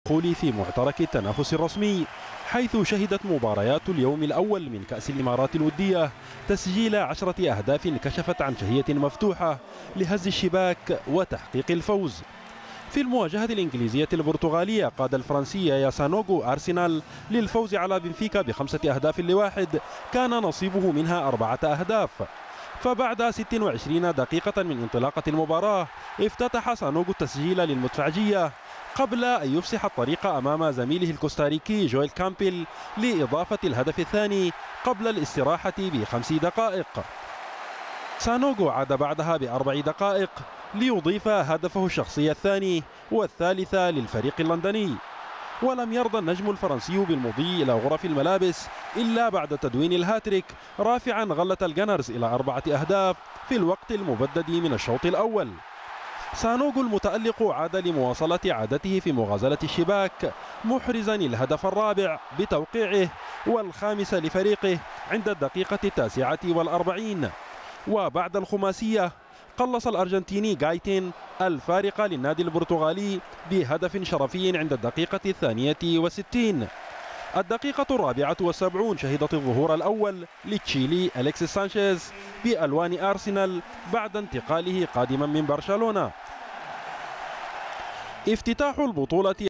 الدخول في معترك التنافس الرسمي، حيث شهدت مباريات اليوم الأول من كأس الإمارات الودية تسجيل 10 أهداف كشفت عن شهية مفتوحة لهز الشباك وتحقيق الفوز. في المواجهة الإنجليزية البرتغالية قاد الفرنسي يا سانوغو أرسنال للفوز على بنفيكا ب5 أهداف، كان نصيبه منها 4 أهداف. فبعد 26 دقيقة من انطلاقة المباراة افتتح سانوغو التسجيل للمدفعجية قبل أن يفسح الطريق أمام زميله الكوستاريكي جويل كامبيل لإضافة الهدف الثاني قبل الاستراحة ب5 دقائق. سانوغو عاد بعدها ب4 دقائق ليضيف هدفه الشخصي الثاني والثالث للفريق اللندني. ولم يرضى النجم الفرنسي بالمضي إلى غرف الملابس إلا بعد تدوين الهاتريك، رافعا غلة الجنرز إلى 4 أهداف في الوقت المبدد من الشوط الأول. سانوغو المتألق عاد لمواصلة عادته في مغازلة الشباك، محرزا الهدف الرابع بتوقيعه والخامس لفريقه عند الدقيقة 49. وبعد الخماسية قلص الأرجنتيني غايتين الفارق للنادي البرتغالي بهدف شرفي عند الدقيقة 62. الدقيقة 74 شهدت الظهور الأول لتشيلي أليكسيس سانشيز بألوان أرسنال بعد انتقاله قادما من برشلونة. افتتاح البطولة